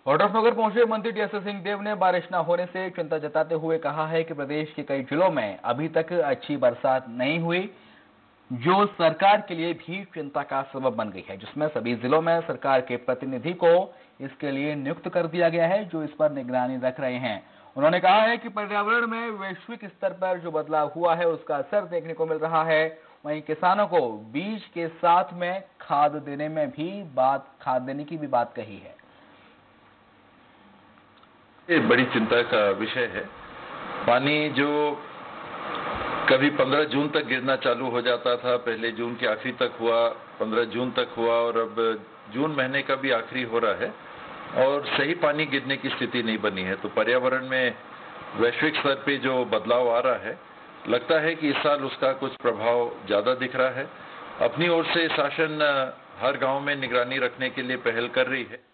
गौतमनगर पहुंचे मंत्री टीएस सिंहदेव ने बारिश न होने से चिंता जताते हुए कहा है कि प्रदेश के कई जिलों में अभी तक अच्छी बरसात नहीं हुई, जो सरकार के लिए भी चिंता का सबब बन गई है, जिसमें सभी जिलों में सरकार के प्रतिनिधि को इसके लिए नियुक्त कर दिया गया है, जो इस पर निगरानी रख रहे हैं। उन्होंने कहा है कि पर्यावरण में वैश्विक स्तर पर जो बदलाव हुआ है उसका असर देखने को मिल रहा है। वहीं किसानों को बीज के साथ में खाद देने की भी बात कही है। ये बड़ी चिंता का विषय है। पानी जो कभी 15 जून तक गिरना चालू हो जाता था, पहले जून के आखिरी तक हुआ, 15 जून तक हुआ और अब जून महीने का भी आखिरी हो रहा है और सही पानी गिरने की स्थिति नहीं बनी है। तो पर्यावरण में वैश्विक स्तर पे जो बदलाव आ रहा है, लगता है कि इस साल उसका कुछ प्रभाव ज्यादा दिख रहा है। अपनी ओर से शासन हर गांव में निगरानी रखने के लिए पहल कर रही है।